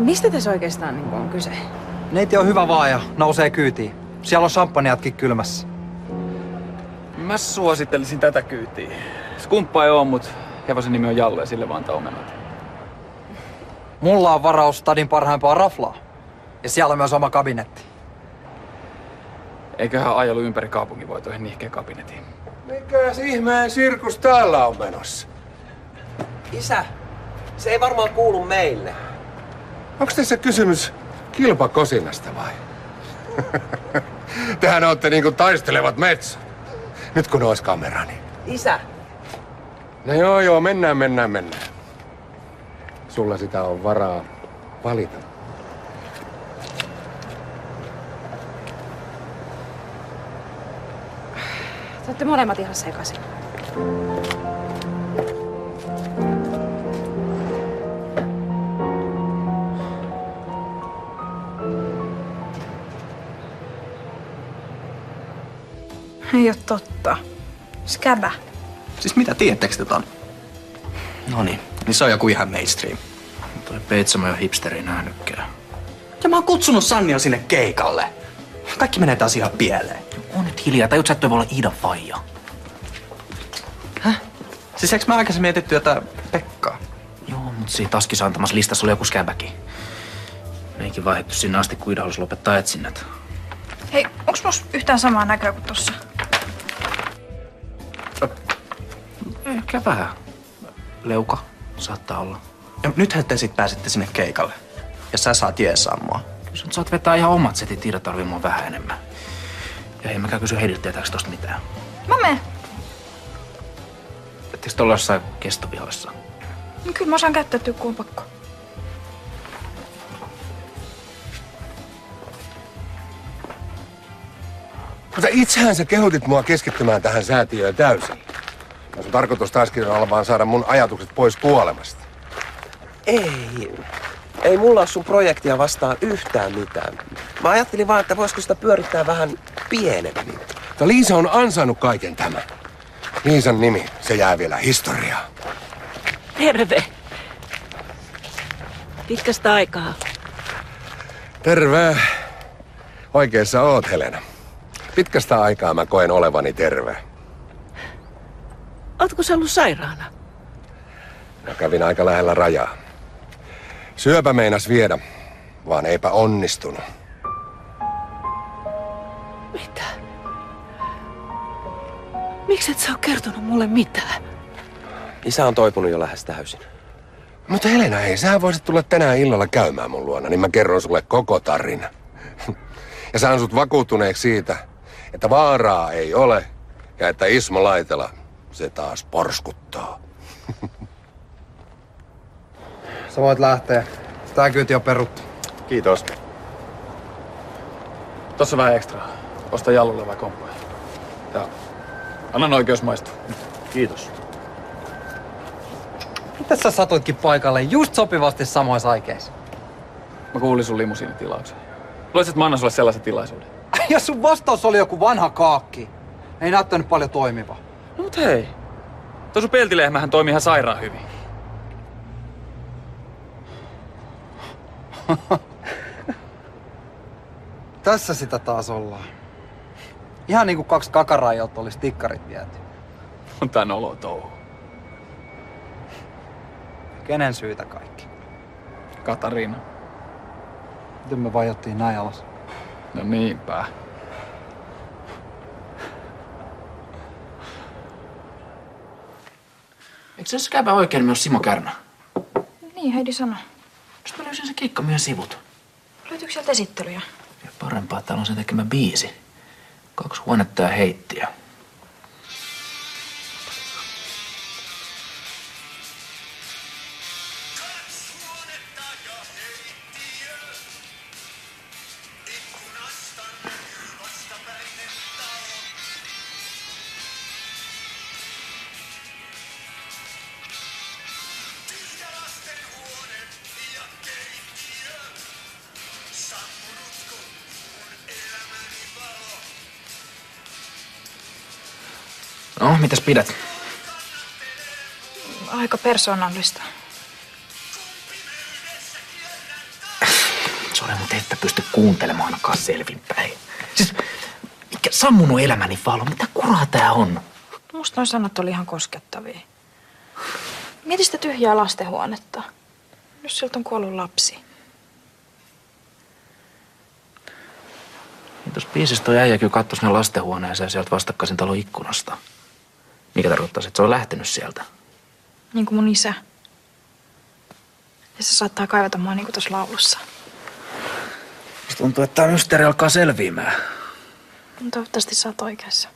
Mistä tässä oikeastaan niin on kyse? Neiti on hyvä vaan ja nousee kyytiin. Siellä on champagneatkin kylmässä. Mä suosittelisin tätä kyytiä. Skumppa ei oo, mut hevosen nimi on Jallu ja sille vaan omenat. Mulla on varaus stadin parhaimpaa raflaa. Ja siellä on myös oma kabinetti. Eiköhän ajelu ympäri kaupungin voi toihin nihkeen kabinetiin. Mikäs ihmeen sirkus täällä on menossa? Isä, se ei varmaan kuulu meille. Onks tässä kysymys kilpakosinasta vai? Tehän ootte niinku taistelevat metsät. Nyt kun ois kamerani. Isä! No joo, mennään. Sulla sitä on varaa valita. Te ootte molemmat ihan sekaisin. Ei oo totta. Skäbä. Siis mitä tiedättekö tätä? Noniin, niin se on joku ihan mainstream. Toi Peitsamo ja hipsteri nähnytkään. Ja mä oon kutsunut Sannia sinne keikalle. Kaikki menee taas ihan pieleen. On nyt hiljaa, tajut sä, että voi olla Iidan faija. Häh? Siis eikö mä aikaisemmin mietitty jotain Pekkaa? Joo, mut siinä taskissa antamassa listassa oli joku skäbäki. Meikin vaihdettu sinne asti, kun Ida halusi lopettaa etsinnät. Hei, onks musta yhtään samaa näköä kuin tossa? Ehkä vähän. Leuka saattaa olla. Ja nythän te sit pääsette sinne keikalle. Ja sä saat jeesaa mua. Jos nyt saat vetää ihan omat setit, Iida tarvii mua vähän enemmän. Ja ei mäkään kysy Heidiltä tietääks tosta mitään. Mä menen. Ettekö te olla jossain kestovihassa? No, kyllä mä osaan käyttäytyä, kun on pakko. Mutta itsehän sä kehotit mua keskittymään tähän säätiöön täysin. Ja sun tarkoitus taaskin olla vaan saada mun ajatukset pois kuolemasta. Ei mulla ole sun projektia vastaan yhtään mitään. Mä ajattelin vaan, että voisiko sitä pyörittää vähän pienemmin. Mutta Liisa on ansainnut kaiken tämän. Liisan nimi, se jää vielä historiaan. Terve. Pitkästä aikaa. Terve. Oikeassa oot, Helena. Pitkästä aikaa mä koen olevani terve. Ootko sä ollut sairaana? Mä kävin aika lähellä rajaa. Syöpä meinas viedä, vaan eipä onnistunut. Mitä? Miksi et sä oo kertonut mulle mitään? Isä on toipunut jo lähes täysin. Mutta Helena, hei, sä voisit tulla tänään illalla käymään mun luona, niin mä kerron sulle koko tarina. Ja saan sut vakuuttuneeksi siitä, että vaaraa ei ole ja että Ismo Laitela, se taas porskuttaa. Sä voit lähteä. Tää kyyti on peruttu. Kiitos. Tossa vähän ekstraa. Osta Jallulle vai komppaa. Ja annan oikeus maistua. Kiitos. Mitä sä satuitkin paikalle just sopivasti samoissa aikeissa? Mä kuulin sun limusiinitilauksen. Luulisit, että mä annan sulle sellaisen tilaisuuden? Ja sun vastaus oli joku vanha kaakki. Ei näyttänyt paljon toimiva. No mut hei. Tuo sun peltilehmähän toimii ihan sairaan hyvin. Tässä sitä taas ollaan. Ihan niinku 2 kakaraa, jolta olisi tikkarit viety. On tän olo touhu. Kenen syytä kaikki? Katariina. Miten me vajottiin näin alas? No niinpä. Eikö se skäbä oikein myös Simo Kärnä? Niin, Heidi sanoi. Mistä mä löysin se Kiikkamien sivut? Löytyykö sieltä esittelyjä? Ja parempaa, että täällä on sen tekemä biisi. 2 huonetta ja heittiä. No, mitäs pidät? Aika persoonallista. te ette pysty kuuntelemaan ainakaan selvinpäin. Siis, mikä sammunut elämäni valo? Mitä kuraa tää on? Musta noi sanat oli ihan koskettavia. Mieti sitä tyhjää lastenhuonetta. Jos siltä on kuollut lapsi. Niin tuossa biisissä toi äijä kyllä kattoi sinne lastenhuoneeseen sieltä vastakkaisin talon ikkunasta. Mikä tarkoittaa, että se on lähtenyt sieltä. Niin kuin mun isä. Ja se saattaa kaivata mua niin kuin tuossa laulussa. Musta tuntuu, että tää mysteeri alkaa selviämään. No, toivottavasti sä oot oikeassa.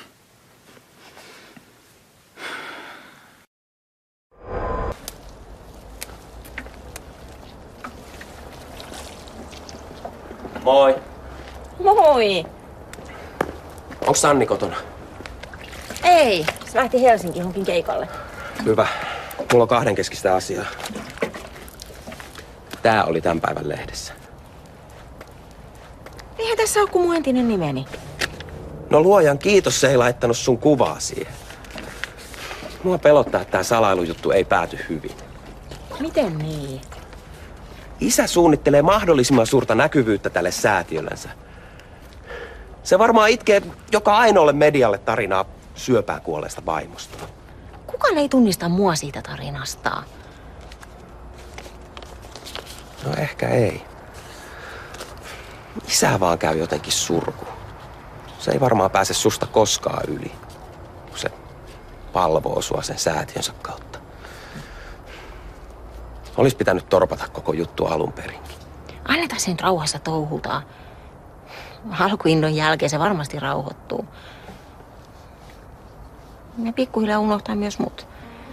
Moi. Moi! Onko Sanni kotona? Ei, se lähti Helsinkiin johonkin keikalle. Hyvä. Mulla on kahdenkeskistä asiaa. Tää oli tämän päivän lehdessä. Eihän tässä ole kuin mun entinen nimeni. No luojan kiitos, se ei laittanut sun kuvaa siihen. Mua pelottaa, että tää salailujuttu ei pääty hyvin. Miten niin? Isä suunnittelee mahdollisimman suurta näkyvyyttä tälle säätiöllänsä. Se varmaan itkee joka ainoalle medialle tarinaa syöpään kuolleesta vaimosta. Kukaan ei tunnista mua siitä tarinasta. No ehkä ei. Isä vaan käy jotenkin surku. Se ei varmaan pääse susta koskaan yli, kun se palvoo sua sen säätiönsä kautta. Olis pitänyt torpata koko juttu alun perinkin. Annetaan sen rauhassa touhutaan. Alkuinnon jälkeen se varmasti rauhoittuu. Ne pikkuhiljaa unohtaa myös mut.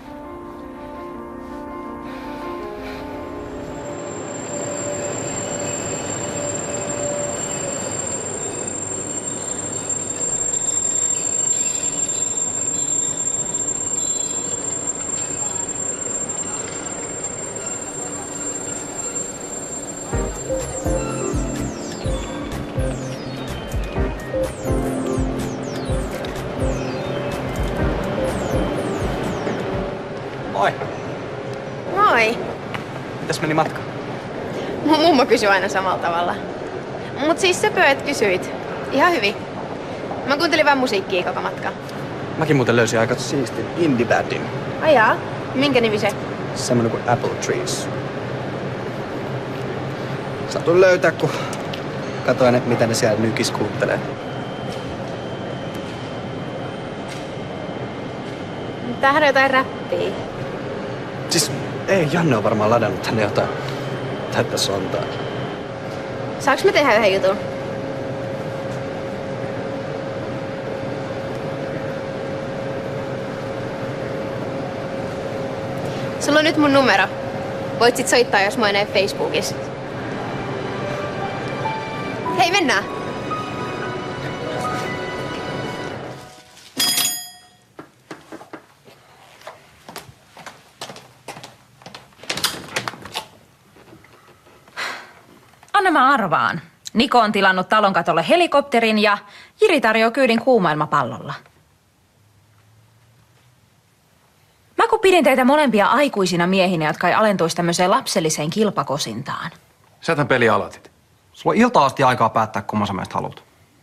Moi. Moi. Mitäs meni matka? Mun mummo kysyy aina samalla tavalla. Mut siis söpö, et kysyit. Ihan hyvin. Mä kuuntelin vaan musiikkia koko matka. Mäkin muuten löysin aika siistin indie-bändin. Ajaa? Minkä nimi se? Semmonen kuin Apple Trees. Satuin löytää, kun katoin, mitä ne siellä nykis kuuntelee. Tämähän on jotain räppiä. Siis ei, Janne on varmaan ladannut tänne jotain täyttä sontaa. Saanko me tehdä yhden jutun? Sulla on nyt mun numero. Voit sit soittaa, jos mä näen Facebookissa. Hei, mennään! Anna mä arvaan. Niko on tilannut talon katolle helikopterin ja Jiri tarjoaa kyydin kuumailmapallolla. Mä kun pidin teitä molempia aikuisina miehinä, jotka ei alentuisi tämmöiseen lapselliseen kilpakosintaan. Sä tämän peli aloitit. Sulla on iltaan asti aikaa päättää, kumman sä meistä haluat.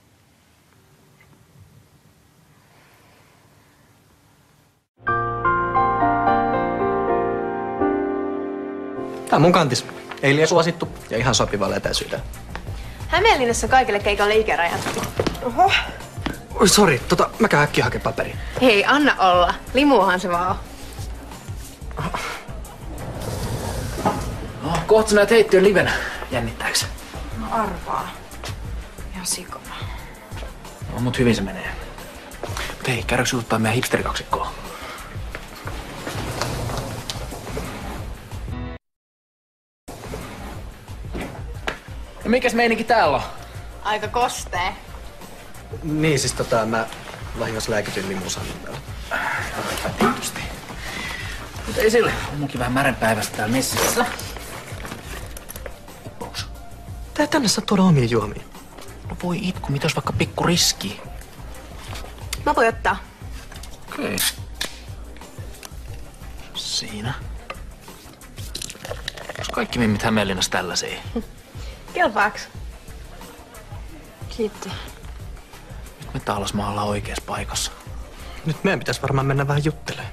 Tää on mun kantis. Ei liian suosittu ja ihan sopivalla etäisyyteen. Hämeenlinnassa kaikille keikalle ikärajattu. Oho. Oi sori, mä käyn äkkiä hakemaan paperia. Hei, anna olla. Limuahan se vaan on. Kohta sä näet heittiön livenä. Jännittääksä? No arvaa. Ihan sikona. No, mut hyvin se menee. Mut hei, käydäänkö jututtaa meidän hipsterikaksikkoa? No mikäs meininki täällä on? Aika kostee. Niin siis mä vahingossa lääkityin limusannin päällä. Tietysti. Mutta ei sille. On munkin vähän märänpäivästä täällä messissä. Uppouks? Tää tänne saa tuoda omia juomia. No voi itku, mitä jos vaikka pikku riski? Mä voin ottaa. Okei. Siinä. Onks kaikki mimmit Hämeenlinnassa tällaisia? Kelpaaks? Kiitti. Nyt me Taalasmaa ollaan oikeassa paikassa. Nyt meidän pitäisi varmaan mennä vähän juttelemaan.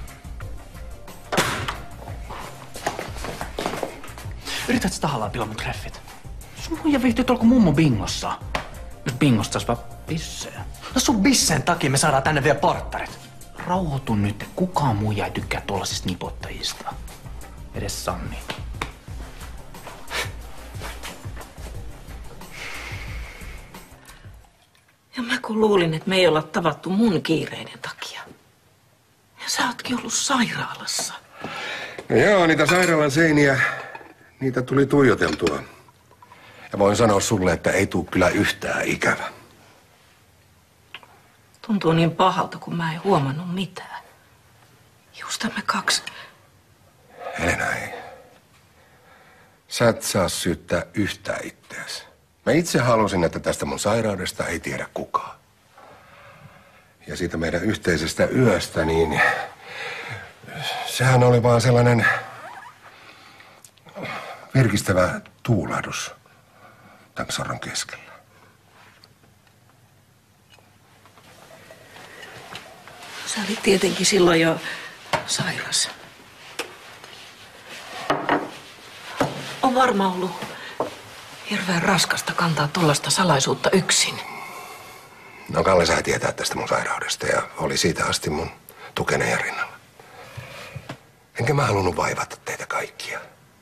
Yritätkö tahallaan pilaa mun treffit? Sun muija viihtyy tuolla kuin mummo bingossa. Jos bingosta sais vaan pissejä. No sun bisseen takia me saadaan tänne vielä porttarit. Rauhoitu nyt. Kukaan muija ei tykkää tuollaisista nipottajista. Edes Sanni. Ja mä kun luulin, että me ei olla tavattu mun kiireiden takia. Ja sä ootkin ollut sairaalassa. No joo, niitä sairaalan seiniä, niitä tuli tuijoteltua. Ja voin sanoa sulle, että ei tule kyllä yhtään ikävä. Tuntuu niin pahalta, kun mä en huomannut mitään. Just me kaksi. Helena, ei. Sä et saa syyttää yhtään itseäsi. Mä itse halusin, että tästä mun sairaudesta ei tiedä kukaan. Ja siitä meidän yhteisestä yöstä, niin sehän oli vaan sellainen virkistävä tuulahdus tämän sorron keskellä. Sä olit tietenkin silloin jo sairas. On varmaan ollut hirveän raskasta kantaa tollaista salaisuutta yksin. No Kalle sai tietää tästä mun sairaudesta ja oli siitä asti mun tukena ja rinnalla. Enkä mä halunnut vaivata teitä kaikkia.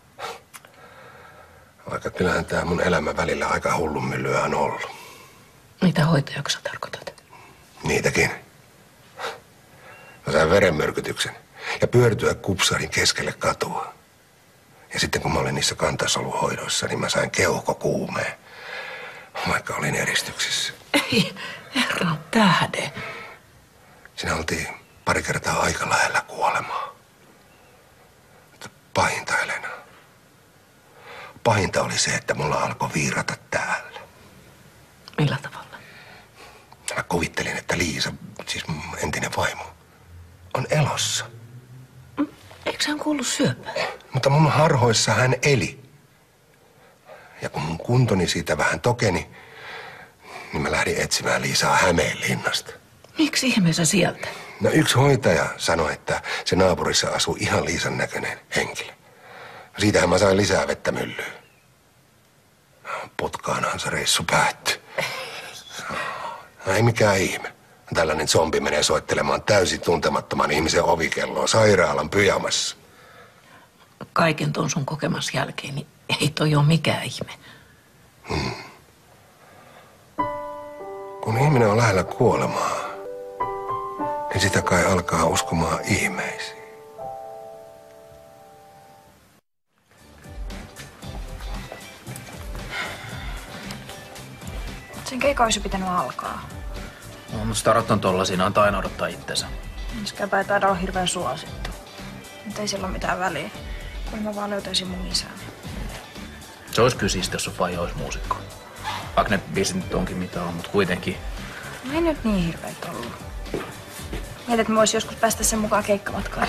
Vaikka kyllähän tää mun elämä välillä aika hullunmyllyä on ollut. Mitä hoitajaksi sä tarkoitat? Niitäkin. Mä sain verenmyrkytyksen ja pyörtyä kupsarin keskelle katua. Ja sitten kun mä olin niissä kantasoluhoidoissa, niin mä sain keuhkokuumeen, vaikka olin eristyksissä. Ei, herran tähden. Siinä oltiin pari kertaa aika lähellä kuolemaa. Mutta pahinta, Helena. Pahinta oli se, että mulla alkoi viirata täällä. Millä tavalla? Mä kuvittelin, että Liisa, siis mun entinen vaimo, on elossa. Eikö hän kuullut syöpää? Mutta mun harhoissa hän eli. Ja kun mun kuntoni siitä vähän tokeni, niin mä lähdin etsimään Liisaa Hämeenlinnasta. Miksi ihmeessä sieltä? No yksi hoitaja sanoi, että se naapurissa asuu ihan Liisan näköinen henkilö. Siitähän mä sain lisää vettä myllyyn. Putkaanhan se reissu päättyi. No ei mikään ihme. Tällainen zombi menee soittelemaan täysin tuntemattoman ihmisen ovikelloa sairaalan pyjamassa. Kaiken ton sun kokemas jälkeen, niin ei toi ole mikään ihme. Kun ihminen on lähellä kuolemaa, niin sitä kai alkaa uskomaan ihmeisiin. Sen keikan olisi pitänyt alkaa. No, mutta starot on tollasia, antaa aina odottaa itsensä. Ensikäpä ei taida olla hirveän suosittu. Mutta ei sillä ole mitään väliä, kun mä vaan löytäisin mun isän. Se olisi kyllä siistiä, jos sun faija olisi muusikko. Vaikka ne biisit nyt onkin mitä on, mutta kuitenkin. No ei nyt niin hirveet ollut. Mietit, että mä vois joskus päästä sen mukaan keikkamatkaan.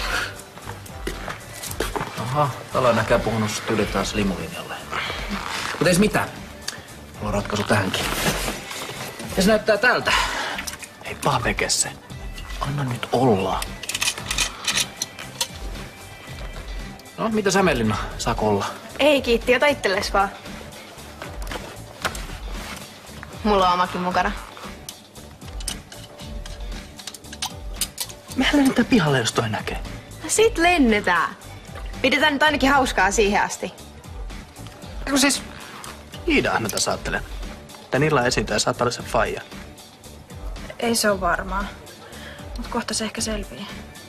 Aha, täällä on näkään puhunut susta yli taas limulinjalle. Mutta ei mitään. Mulla on ratkaisu tähänkin. Ja se näyttää tältä. Ei vaan veke se. Anna nyt olla. No, mitä sä, Melina? Saako olla? Ei kiitti, ota itsellesi vaan. Mulla on omakin mukana. Mehän lennetään pihalle, jos toi näkee. No sit lennetään. Pidetään nyt ainakin hauskaa siihen asti. Eikö siis Iidahan mä tässä ajattelen. Tän illan esiintyjä saattaa olla se faija. Ei se ole varmaa. Mut kohta se ehkä selviää.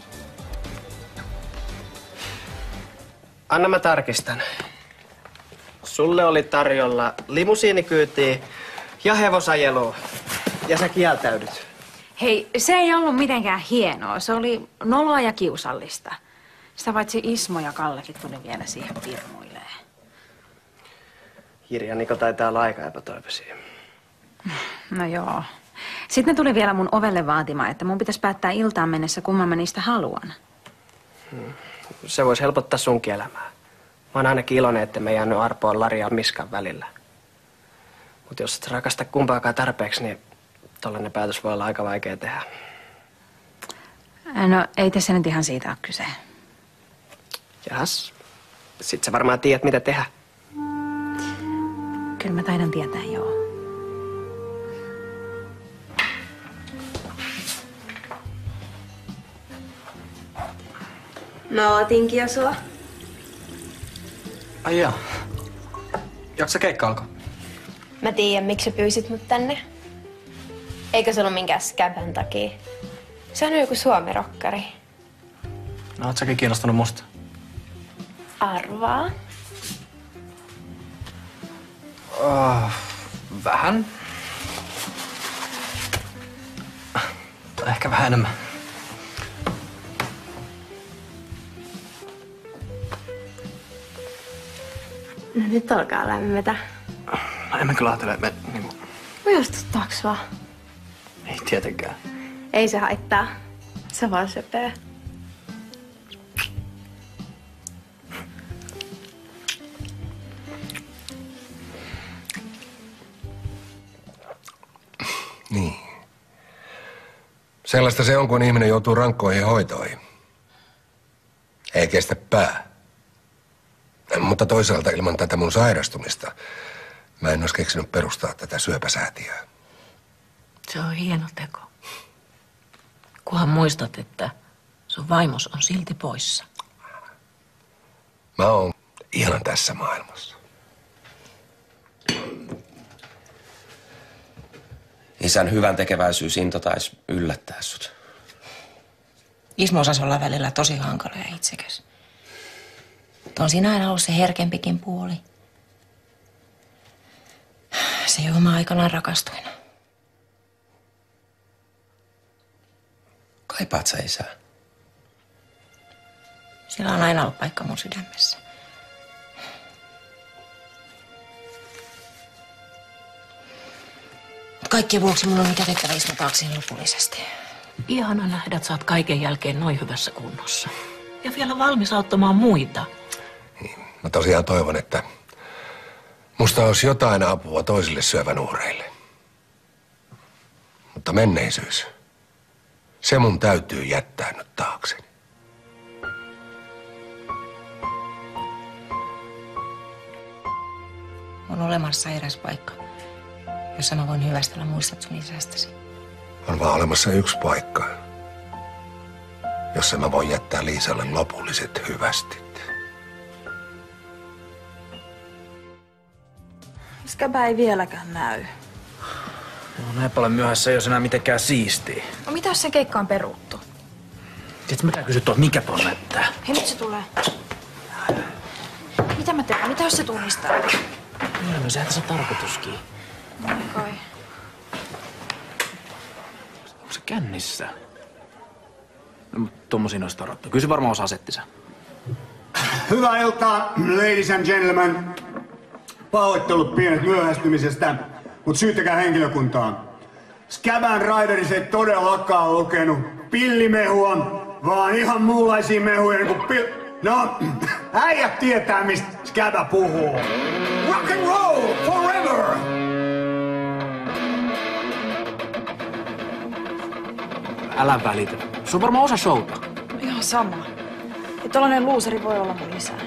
Anna mä tarkistan. Sulle oli tarjolla limusiinikyytiä ja hevosajelua. Ja sä kieltäydyt. Hei, se ei ollut mitenkään hienoa. Se oli noloa ja kiusallista. Sitä paitsi Ismo ja Kallekin tuli vielä siihen pirmuilee. Jiri ja Niko taitaa olla aika epätoivoisia. No joo. Sitten ne tuli vielä mun ovelle vaatimaan, että mun pitäisi päättää iltaan mennessä, kumman mä niistä haluan. Se voisi helpottaa sunkin elämää. Mä oon ainakin iloinen, että me ei jäänyt arpoon Laria Miskan välillä. Mutta jos et rakasta kumpaakaan tarpeeksi, niin tollainen päätös voi olla aika vaikea tehdä. No, ei tässä nyt ihan siitä ole kyse. Jahas, sit sä varmaan tiedät, mitä tehdä. Kyllä mä taidan tietää, joo. Mä ootinkin jo sua. Ai jaa. Jaksa keikka alkoi? Mä tiedän, miksi sä pyysit mut tänne. Eikö se ollut minkään skäbän takia? Se on joku suomirokkari. No, oot säkin kiinnostunut musta? Arvaa. Vähän. Tai ehkä vähän enemmän. No nyt alkaa lämmetä. No, en mä kyllä ajattele, että me niinku... Ujostuttaaks vaan? Ei tietenkään. Ei se haittaa. Se vaan söpöö. Niin. Sellaista se on, kun ihminen joutuu rankkoihin hoitoihin. Ei kestä pää. Mutta toisaalta ilman tätä mun sairastumista mä en olisi keksinyt perustaa tätä syöpäsäätiöä. Se on hieno teko. Kunhan muistat, että sun vaimos on silti poissa. Mä oon ihan tässä maailmassa. Isän hyvän tekeväisyysinto taisi yllättää sut. Ismo osasi olla välillä tosi hankala ja itsekäs. On siinä aina ollut se herkempikin puoli. Se johon mä aikanaan rakastuin. Kaipaat sä isää? Sillä on aina ollut paikka mun sydämessä. Mut kaikkien vuoksi mun on nyt jätettävä Ismo taakseen lopullisesti. Ihana nähdä, että sä oot kaiken jälkeen noin hyvässä kunnossa. Ja vielä valmis auttamaan muita. Mä tosiaan toivon, että musta olisi jotain apua toisille syövän uhreille. Mutta menneisyys, se mun täytyy jättää nyt taakseni. On olemassa eräs paikka, jossa mä voin hyvästellä muistot sun isästäsi. On vaan olemassa yksi paikka, jossa mä voin jättää Liisalle lopulliset hyvästit. Skäbä ei vieläkään näy. No, näin paljon myöhässä ei ole enää mitenkään siistiä. No mitä jos sen keikka on peruttu? Tiedätkö, mitä kysyt tuolta, mikä tuolla näyttää? Hei, nyt se tulee. Mitä mä teen? Mitä jos se tunnistaa? No, sehän tässä on tarkoituskin. Moi kai. Onko se kännissä? No, mutta tommosiin olisi tarottu. Kyllä se varmaan osaa settisä. Hyvää iltaa, ladies and gentlemen. Pahoittelut pienet myöhästymisestä, mutta syyttäkää henkilökuntaa. Skäbän Raideris ei todellakaan lukenut pillimehua, vaan ihan muunlaisia mehuja kuin No, äijät tietää, mistä Skäbä puhuu. Rock and roll forever! Älä välitä. Se on varmaan osa showta. Ihan sama. Ja tollanen luuseri voi olla mun isä.